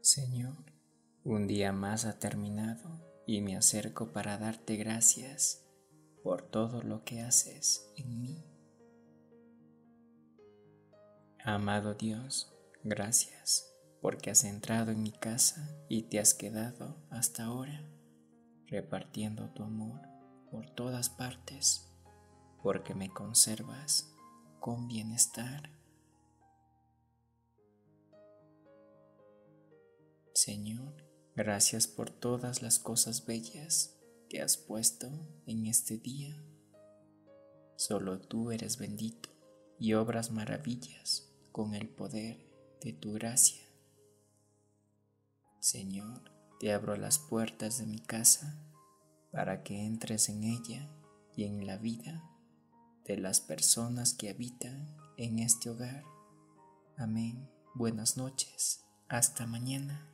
Señor, un día más ha terminado y me acerco para darte gracias por todo lo que haces en mí. Amado Dios, gracias porque has entrado en mi casa y te has quedado hasta ahora, repartiendo tu amor por todas partes, porque me conservas con bienestar. Señor, gracias por todas las cosas bellas que has puesto en este día. Solo tú eres bendito y obras maravillas con el poder de tu gracia. Señor, te abro las puertas de mi casa para que entres en ella y en la vida de las personas que habitan en este hogar. Amén. Buenas noches. Hasta mañana.